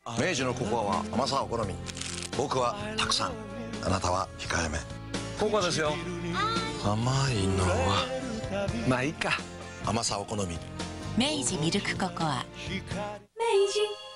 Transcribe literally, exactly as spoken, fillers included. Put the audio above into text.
明治のココアは甘さお好み。僕はたくさん、あなたは控えめ。ココアですよ。甘いのはまあいいか。甘さお好み。 明治ミルクココア。 明治